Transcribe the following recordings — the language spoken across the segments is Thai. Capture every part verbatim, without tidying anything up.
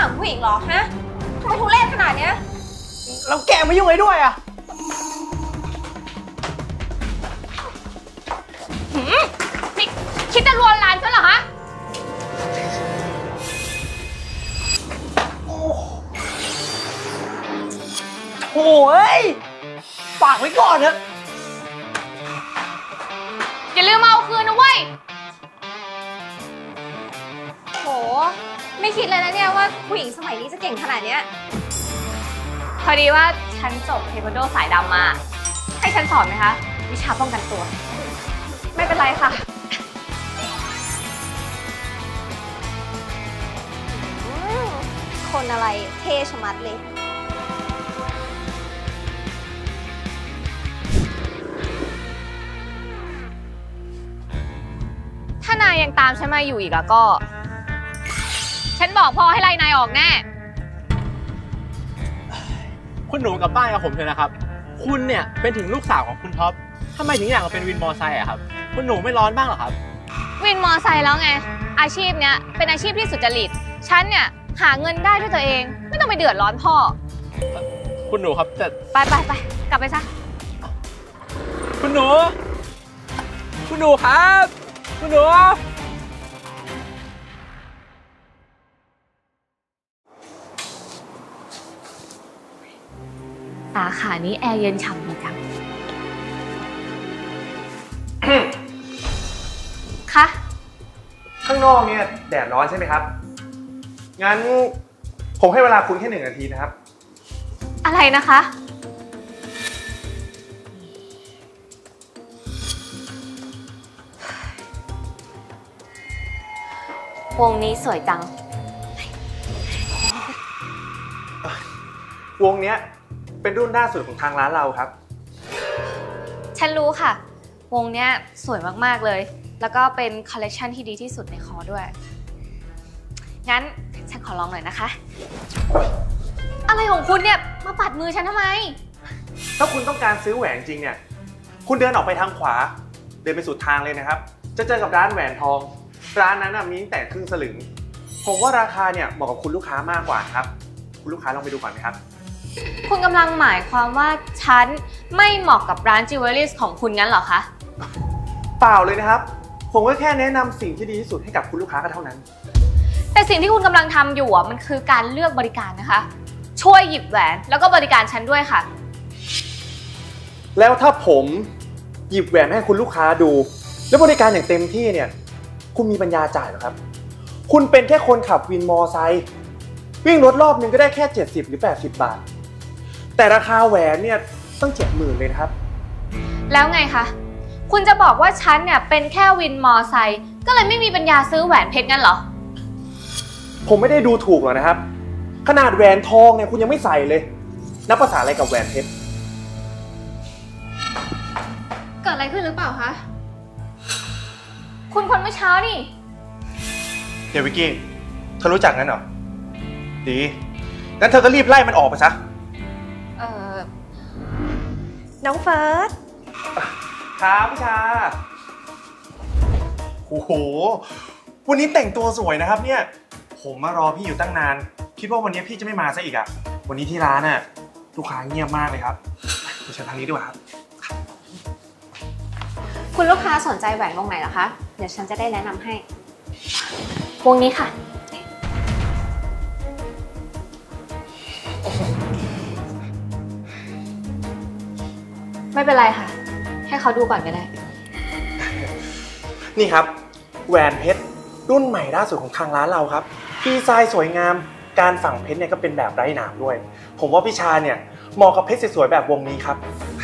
างผู้หญิงหรอฮะทำไมทุเรศขนาดเนี้ยแล้วแกมายุ่งอะไรด้วยอ่ะนี่คิดจะลวนลามฉันเหรอฮะโอ้ยฝากไว้ก่อนเถอะอย่าลืมเอาคืนนะเว้ยโหไม่คิดเลยนะเนี่ยว่าผู้หญิงสมัยนี้จะเก่งขนาดเนี้ยพอดีว่าฉันจบเทควันโดสายดำมาให้ฉันสอนไหมคะวิชาป้องกันตัวไม่เป็นไรค่ะคนอะไรเท่ชะมัดเลยถ้านายยังตามฉันมาอยู่อีกแล้วก็ฉันบอกพ่อให้ไล่นายออกแน่คุณหนูกลับบ้านกับผมเถอะนะครับคุณเนี่ยเป็นถึงลูกสาวของคุณท็อปทำไมถึงอยากมาเป็นวินมอไซค์อะครับคุณหนูไม่ร้อนบ้างหรอครับวินมอไซค์แล้วไงอาชีพเนี้ยเป็นอาชีพที่สุจริตฉันเนี่ยหาเงินได้ด้วยตัวเองไม่ต้องไปเดือดร้อนพ่อคุณหนูครับแต่ไปไปไปกลับไปซะคุณหนูคุณหนูครับคุณหนูสาขานี้แอร์เย็นฉ่ำดีจัง คะข้างนอกเนี่ยแดดร้อนใช่ไหมครับงั้นผมให้เวลาคุณแค่หนึ่งนาทีนะครับอะไรนะคะวงนี้สวยจังวงเนี้ยเป็นรุ่นล่าสุดของทางร้านเราครับฉันรู้ค่ะวงเนี้ยสวยมากๆเลยแล้วก็เป็นคอลเลคชันที่ดีที่สุดในคอด้วยงั้นฉันขอลองหน่อยนะคะอะไรของคุณเนี่ยมาปัดมือฉันทำไมถ้าคุณต้องการซื้อแหวนจริงเนี่ยคุณเดินออกไปทางขวาเดินไปสุดทางเลยนะครับจะเจอกับร้านแหวนทองร้านนั้นมีตั้งแต่ครึ่งสลึงผมว่าราคาเนี่ยเหมาะกับคุณลูกค้ามากกว่าครับคุณลูกค้าลองไปดูก่อนไหมครับคุณกำลังหมายความว่าฉันไม่เหมาะกับร้านจิวเวลรี่ของคุณงั้นเหรอคะเปล่าเลยนะครับผมก็แค่แนะนำสิ่งที่ดีที่สุดให้กับคุณลูกค้าก็เท่านั้นแต่สิ่งที่คุณกำลังทำอยู่อ่ะมันคือการเลือกบริการนะคะช่วยหยิบแหวนแล้วก็บริการฉันด้วยค่ะแล้วถ้าผมหยิบแหวนให้คุณลูกค้าดูแล้วบริการอย่างเต็มที่เนี่ยคุณมีปัญญาจ่ายหรอครับคุณเป็นแค่คนขับวินมอไซค์วิ่งรถรอบนึงก็ได้แค่เจ็ดสิบหรือแปดสิบบาทแต่ราคาแหวนเนี่ยต้องเจ็ดหมื่นเลยนะครับแล้วไงคะคุณจะบอกว่าฉันเนี่ยเป็นแค่วินมอไซค์ก็เลยไม่มีปัญญาซื้อแหวนเพชรงั้นเหรอผมไม่ได้ดูถูกหรอกนะครับขนาดแหวนทองเนี่ยคุณยังไม่ใส่เลยนับภาษาอะไรกับแหวนเพชรเกิดอะไรขึ้นหรือเปล่าคะคุณคนเมื่อเช้านี่เดี๋ยววิกกี้เธอรู้จักงั้นเหรอดีงั้นเธอก็รีบไล่มันออกไปซะเออน้องเฟิร์สครับพี่ชาโอ้โหวันนี้แต่งตัวสวยนะครับเนี่ยผมมารอพี่อยู่ตั้งนานคิดว่าวันนี้พี่จะไม่มาซะอีกอะวันนี้ที่ร้านน่ะลูกค้าเงียบมากเลยครับไปเชิญทางนี้ดีกว่าครับคุณลูกค้าสนใจแหวนวงไหนเหรอคะเดี๋ยวฉันจะได้แนะนำให้วงนี้ค่ะไม่เป็นไรค่ะให้เขาดูก่อนก็ได้นี่ครับแหวนเพชรรุ่นใหม่ล่าสุดของทางร้านเราครับดีไซน์สวยงามการฝังเพชรเนี่ยก็เป็นแบบไร้หนามด้วยผมว่าพี่ชาเนี่ยเหมาะกับเพชรสวยๆแบบวงนี้ครับ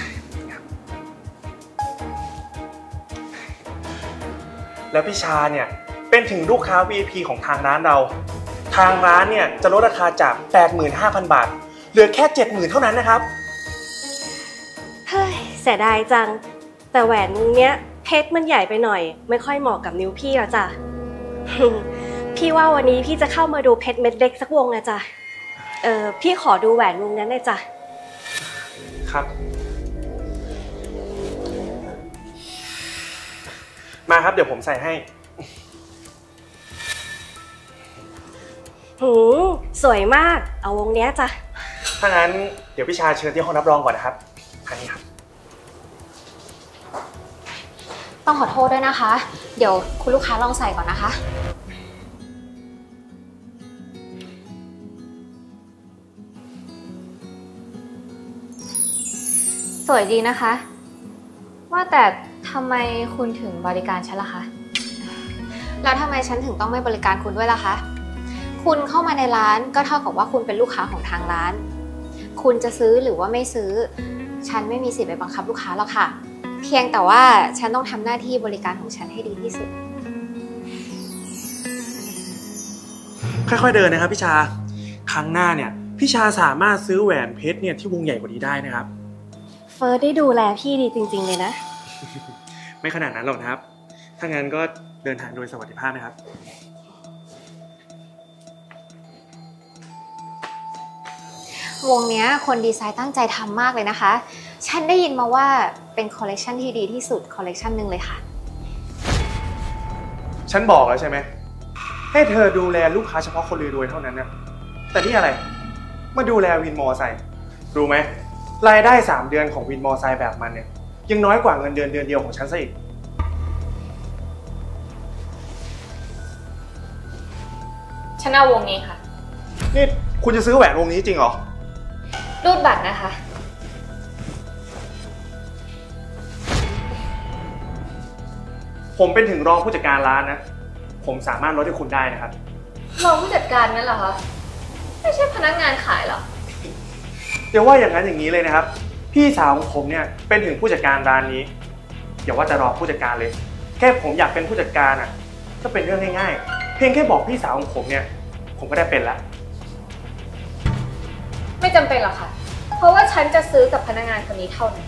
แล้วพี่ชาเนี่ยเป็นถึงลูกค้า วี ไอ พี ของทางร้านเราทางร้านเนี่ยจะลดราคาจาก แปดหมื่นห้าพัน บาทเหลือแค่ เจ็ดหมื่น เท่านั้นนะครับเฮ้ยเสียดายจังแต่แหวนวงเนี้ยเพชรมันใหญ่ไปหน่อยไม่ค่อยเหมาะกับนิ้วพี่แล้วจ้ะ พี่ว่าวันนี้พี่จะเข้ามาดูเพชรเม็ดเล็กสักวงนะจ๊ะเออพี่ขอดูแหวนวงนั้นเลยจ้ะครับมาครับเดี๋ยวผมใส่ให้หืมสวยมาก เอาวงเนี้ยจ้ะถ้างั้นเดี๋ยวพี่ชาเชิญที่ห้องรับรองก่อนนะครับทางนี้ครับต้องขอโทษด้วยนะคะ เดี๋ยวคุณลูกค้าลองใส่ก่อนนะคะ สวยดีนะคะ ว่าแต่ทำไมคุณถึงบริการฉันล่ะคะ แล้วทำไมฉันถึงต้องไม่บริการคุณด้วยล่ะคะ คุณเข้ามาในร้านก็เท่ากับว่าคุณเป็นลูกค้าของทางร้าน คุณจะซื้อหรือว่าไม่ซื้อ ฉันไม่มีสิทธิ์ไปบังคับลูกค้าหรอกค่ะ เพียงแต่ว่าฉันต้องทำหน้าที่บริการของฉันให้ดีที่สุดค่อยๆเดินนะครับพี่ชา ครั้งหน้าเนี่ยพี่ชาสามารถซื้อแหวนเพชรเนี่ยที่วงใหญ่กว่านี้ได้นะครับเฟิร์สได้ดูแลพี่ดีจริงๆเลยนะไม่ขนาดนั้นหรอกนะครับ ถ้างั้นก็เดินทางโดยสวัสดิภาพนะครับวงเนี้ยคนดีไซน์ตั้งใจทำมากเลยนะคะ ฉันได้ยินมาว่าเป็นคอลเลกชันที่ดีที่สุดคอลเลกชันหนึ่งเลยค่ะฉันบอกแล้วใช่ไหมให้เธอดูแลลูกค้าเฉพาะคนรวยๆเท่านั้นนะแต่นี่อะไรมาดูแลวินมอไซค์รู้ไหมรายได้สามเดือนของวินมอไซค์แบบมันเนี่ยยังน้อยกว่าเงินเดือนเดือนเดียวของฉันซะอีกฉันเอาวงนี้ค่ะนี่คุณจะซื้อแหวนวงนี้จริงเหรอรูดบัตรนะคะผมเป็นถึงรองผู้จัดการร้านนะผมสามารถลดให้คุณได้นะครับรองผู้จัดการนั่นเหรอคะ ไม่ใช่พนักงานขายหรอเดี๋ยวว่าอย่างนั้นอย่างนี้เลยนะครับพี่สาวของผมเนี่ยเป็นถึงผู้จัดการร้านนี้อย่าว่าจะรอผู้จัดการเลยแค่ผมอยากเป็นผู้จัดการอ่ะก็เป็นเรื่องง่ายๆเพียงแค่บอกพี่สาวของผมเนี่ยผมก็ได้เป็นแล้วไม่จำเป็นหรอกค่ะ เพราะว่าฉันจะซื้อกับพนักงานคนนี้เท่านั้น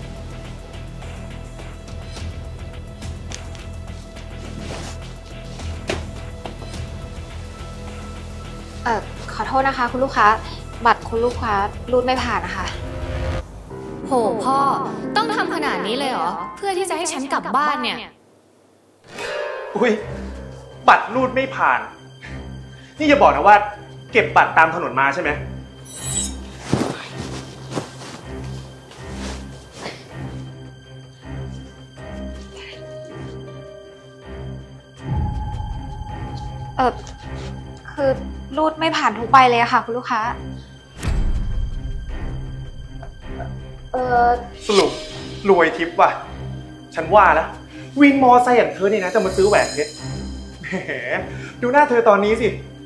เอ่อ ขอโทษนะคะคุณลูกค้า บัตรคุณลูกค้ารูดไม่ผ่านนะคะโหพ่อต้องทำขนาดนี้เลยเหรอ เพื่อที่จะให้ฉันกลับบ้านเนี่ยอุ้ยบัตรรูดไม่ผ่านนี่อย่าบอกนะว่าเก็บบัตรตามถนนมาใช่ไหมเออคือรูดไม่ผ่านทุกใบเลยอะค่ะคุณลูกค้า เออสรุปรวยทิปว่ะฉันว่าแล้ววินมอไซค์อย่างเธอเนี่ยนะจะมาซื้อแหวนเพชรแหมดูหน้าเธอตอนนี้สิ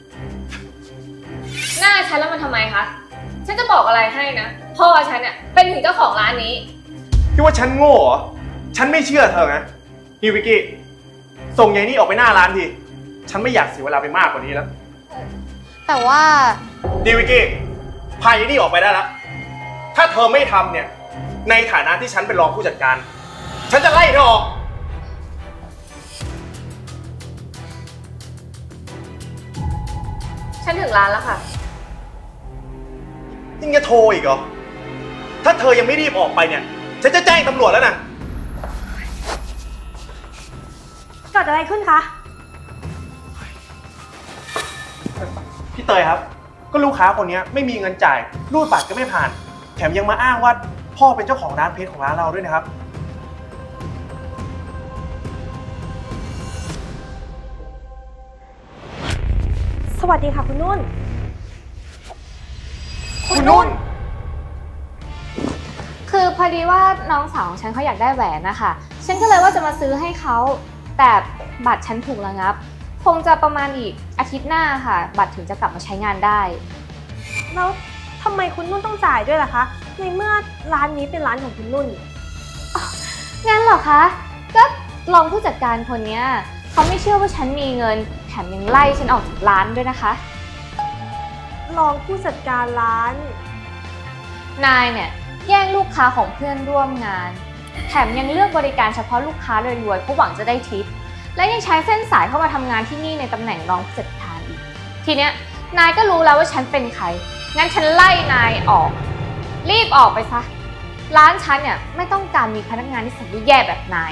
หน้าฉันแล้วมันทำไมคะ ฉันจะบอกอะไรให้นะ พ่อฉันเนี่ยเป็นถึงเจ้าของร้านนี้คิดว่าฉันโง่เหรอฉันไม่เชื่อเธอนะนี่วิกกี้ส่งยายนี่ออกไปหน้าร้านทีฉันไม่อยากเสียเวลาไปมากกว่านี้แล้วแต่ว่านี่วิกกี้พายายนี่ออกไปได้แล้วถ้าเธอไม่ทำเนี่ยในฐานะที่ฉันเป็นรองผู้จัดการฉันจะไล่เธอออกฉันถึงร้านแล้วค่ะยังจะโทรอีกเหรอถ้าเธอยังไม่รีบออกไปเนี่ยฉันจะแจ้งตำรวจแล้วนะเกิดอะไรขึ้นคะพี่เตยครับก็ลูกค้าคนนี้ไม่มีเงินจ่ายรูดบัตรก็ไม่ผ่านแถมยังมาอ้างว่าพ่อเป็นเจ้าของร้านเพชรของร้านเราด้วยนะครับสวัสดีค่ะคุณนุ่นคุณนุ่นคือพอดีว่าน้องสาวของฉันเขาอยากได้แหวนนะคะฉันก็เลยว่าจะมาซื้อให้เขาแต่บัตรฉันถูกระงับคงจะประมาณอีกอาทิตย์หน้าค่ะบัตรถึงจะกลับมาใช้งานได้แล้วทำไมคุณนุ่นต้องจ่ายด้วยล่ะคะ ในเมื่อร้านนี้เป็นร้านของคุณนุ่นงั้นเหรอคะก็รองผู้จัดการคนนี้เขาไม่เชื่อว่าฉันมีเงินแถมยังไล่ฉันออกจากร้านด้วยนะคะรองผู้จัดการร้านนายเนี่ยแย่งลูกค้าของเพื่อนร่วมงานแถมยังเลือกบริการเฉพาะลูกค้ารวยๆเพราะหวังจะได้ทิปและยังใช้เส้นสายเข้ามาทำงานที่นี่ในตำแหน่งรองผู้จัดการอีกทีเนี้ยนายก็รู้แล้วว่าฉันเป็นใครงั้นฉันไล่นายออกรีบออกไปซะร้านฉันเนี่ยไม่ต้องการมีพนักงานที่สัยแย่แบบนาย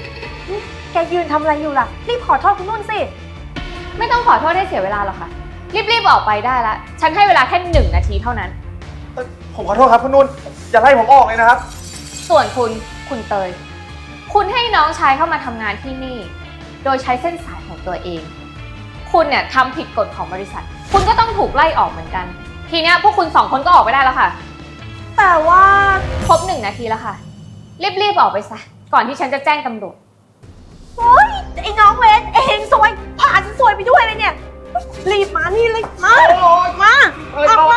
แกยืนทำอะไรอยู่ล่ะ รีบขอโทษคุณนุ่นสิไม่ต้องขอโทษให้เสียเวลาหรอกค่ะรีบๆออกไปได้ละฉันให้เวลาแค่หนึ่งนาทีเท่านั้นเอ่อผมขอโทษครับคุณนุ่นอย่าไล่ผมออกเลยนะครับส่วนคุณคุณเตย คุณให้น้องชายเข้ามาทำงานที่นี่ โดยใช้เส้นสายของตัวเอง คุณเนี่ยทำผิดกฎของบริษัท คุณก็ต้องถูกไล่ออกเหมือนกัน ทีเนี้ยพวกคุณสองคนก็ออกไปได้แล้วค่ะแต่ว่าครบหนึ่งนาทีแล้วค่ะ รีบๆออกไปซะ ก่อนที่ฉันจะแจ้งตำรวจโอ๊ยไอ้น้องเวนเองซวยพาฉันซวยไปด้วยเลยเนี่ยรีบมานี่เลยมามาออกมา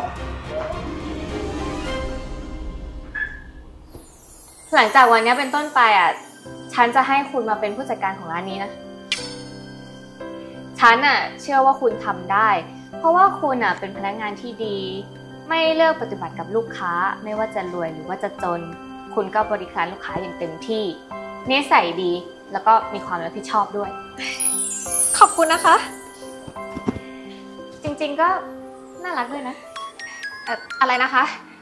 หลังจากวันนี้เป็นต้นไปอ่ะ ฉันจะให้คุณมาเป็นผู้จัดการของร้านนี้นะ ฉันอ่ะเชื่อว่าคุณทำได้ เพราะว่าคุณอ่ะเป็นพนักงานที่ดี ไม่เลือกปฏิบัติกับลูกค้า ไม่ว่าจะรวยหรือว่าจะจน คุณก็บริการลูกค้าอย่างเต็มที่นิสัยดี แล้วก็มีความรับผิดชอบด้วยขอบคุณนะคะจริงๆก็น่ารักด้วยนะเอ่ออะไรนะคะ